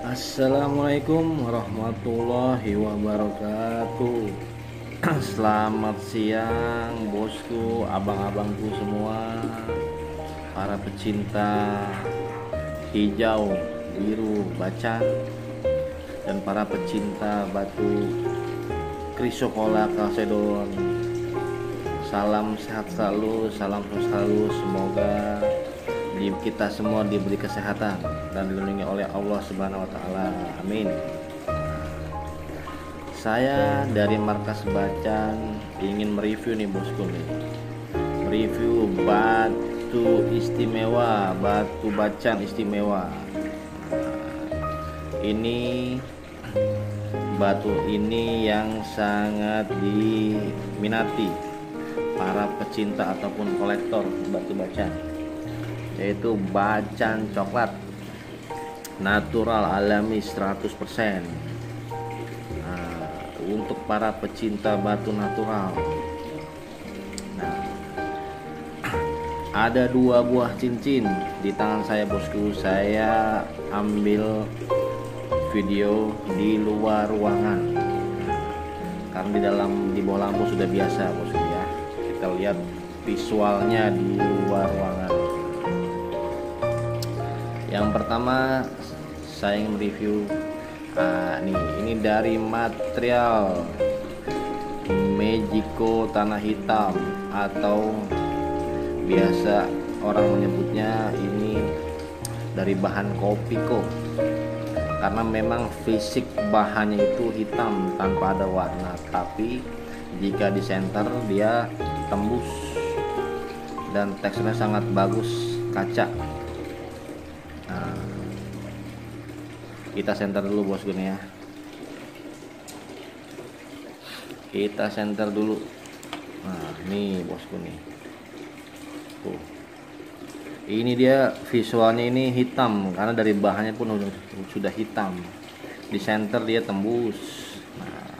Assalamualaikum warahmatullahi wabarakatuh. Selamat siang bosku, abang-abangku semua, para pecinta hijau, biru, bacan, dan para pecinta batu Chrysocolla Chalcedon. Salam sehat selalu, salam sukses selalu. Semoga kita semua diberi kesehatan dan dilindungi oleh Allah Subhanahu wa taala. Amin. Saya dari Markas Bacan ingin mereview nih bosku nih. Mereview batu istimewa, batu bacan istimewa. Ini batu ini yang sangat diminati para pecinta ataupun kolektor batu bacan, yaitu bacan coklat natural alami 100%. Untuk para pecinta batu natural, ada 2 buah cincin di tangan saya bosku. Saya ambil video di luar ruangan, karena di bawah lampu sudah biasa bosku ya. Kita lihat visualnya di luar ruangan. Yang pertama saya ingin review ini dari material Mexico tanah hitam, atau biasa orang menyebutnya ini dari bahan kopiko, karena memang fisik bahannya itu hitam tanpa ada warna, tapi jika di center dia tembus dan teksturnya sangat bagus, kaca. Kita center dulu bosku nih ya. Kita center dulu. Nah, nih bosku nih. Tuh. Ini dia visualnya ini hitam karena dari bahannya pun sudah hitam. Di center dia tembus. Nah.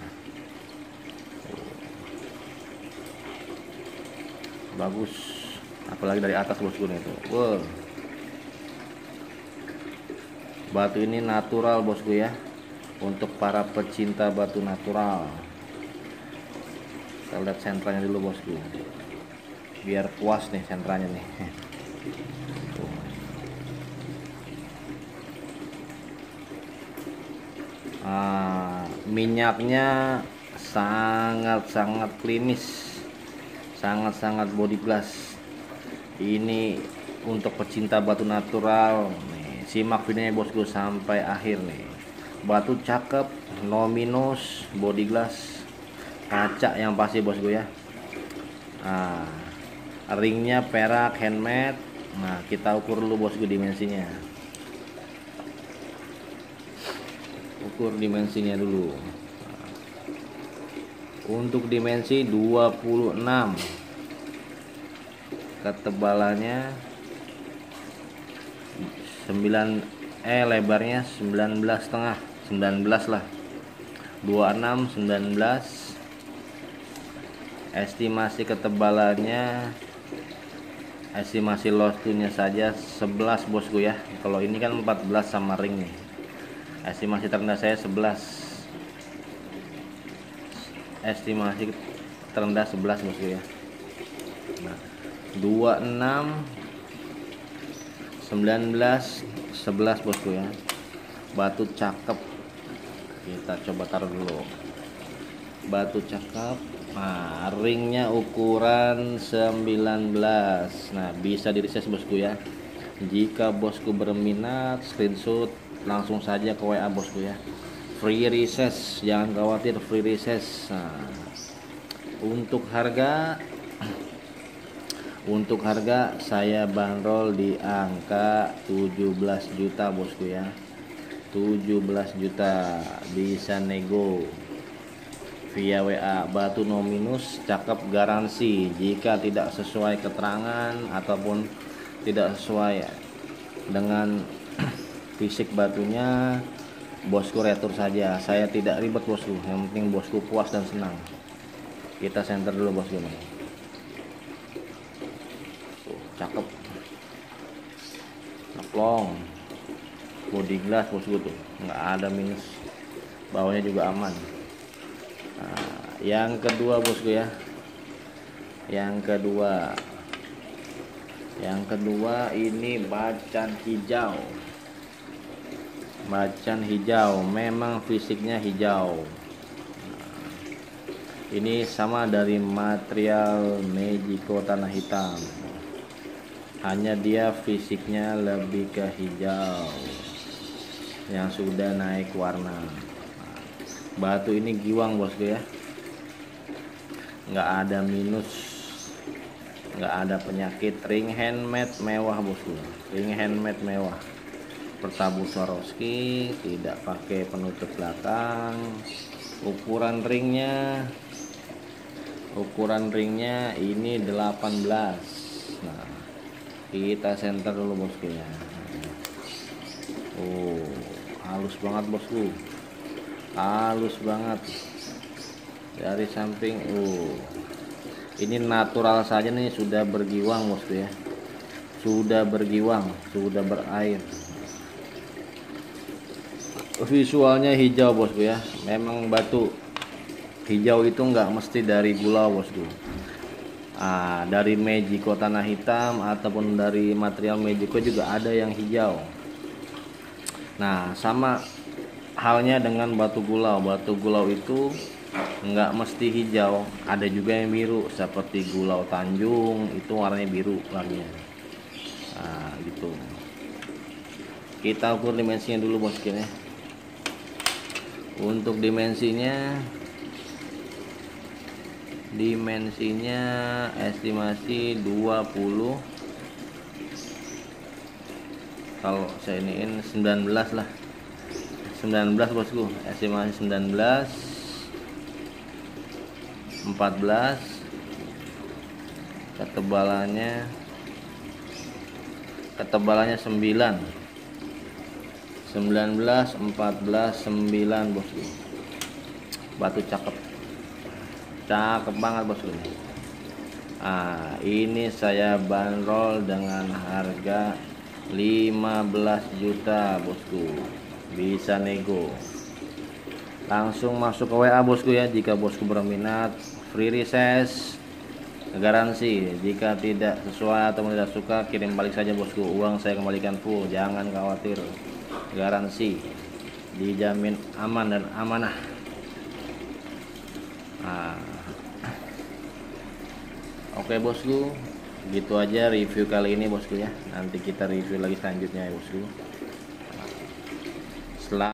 Bagus. Apalagi dari atas bosku nih tuh. Wow. Batu ini natural bosku ya, untuk para pecinta batu natural. Kita lihat sentranya dulu bosku, biar puas nih sentranya nih. Minyaknya sangat-sangat klinis, sangat-sangat body glass. Ini untuk pecinta batu natural. Simak videonya bosku sampai akhir nih. Batu cakep, no minus, body glass, kaca yang pasti bosku ya. Ringnya perak handmade. Nah, kita ukur dulu bosku dimensinya. Ukur dimensinya dulu. Untuk dimensi 26, ketebalannya 9, lebarnya 19,5, 19 lah, 26, 19. Estimasi ketebalannya, estimasi loss nya saja 11 bosku ya. Kalau ini kan 14 sama ring nih. Estimasi terendah saya 11. Estimasi terendah 11 bosku ya. Nah, 26, 19, 11 bosku ya. Batu cakep. Kita coba taruh dulu. Batu cakep. Nah, ringnya ukuran 19. Nah, bisa di reses bosku ya. Jika bosku berminat, screenshot langsung saja ke WA bosku ya. Free reses, jangan khawatir, free reses. Nah, untuk harga saya bandrol di angka 17 juta bosku ya. 17 juta, bisa nego via WA. Batu no minus, cakep, garansi. Jika tidak sesuai keterangan ataupun tidak sesuai dengan fisik batunya, bosku retur saja. Saya tidak ribet bosku, yang penting bosku puas dan senang. Kita center dulu bosku nih. Cakep, long. body glass bosku tuh, nggak ada minus, bawahnya juga aman. Nah, yang kedua bosku ya, yang kedua ini macan hijau, memang fisiknya hijau. Ini sama dari material Mexico tanah hitam, hanya dia fisiknya lebih ke hijau yang sudah naik warna. Batu ini giwang bosku ya, nggak ada minus, nggak ada penyakit. Ring handmade mewah bosku, ring handmade mewah, pertabu Swarovski, tidak pakai penutup belakang. Ukuran ringnya ini 18. Nah, kita center dulu bosku ya. Oh, halus banget bosku, halus banget dari samping. Ini natural saja nih, sudah bergiwang bosku ya, sudah bergiwang, sudah berair. Visualnya hijau bosku ya, memang batu hijau itu nggak mesti dari Gulau bosku. Dari Mexico tanah hitam ataupun dari material Mexico juga ada yang hijau. Nah, sama halnya dengan batu Gulau. Batu Gulau itu nggak mesti hijau, ada juga yang biru seperti Gulau Tanjung, itu warnanya biru warnanya. Nah, gitu. Kita ukur dimensinya dulu bosku ya. Untuk dimensinya estimasi 20, kalau saya iniin 19 lah, 19 bosku, estimasi 19, 14, ketebalannya 9, 19, 14, 9 bosku. Batu cakep banget bosku. Ini saya bandrol dengan harga 15 juta bosku, bisa nego. Langsung masuk ke WA bosku ya, jika bosku berminat. Free reses, garansi. Jika tidak sesuai atau tidak suka, kirim balik saja bosku, uang saya kembalikan full, jangan khawatir. Garansi, dijamin aman dan amanah. Oke bosku, gitu aja review kali ini bosku ya. Nanti kita review lagi selanjutnya ya bosku.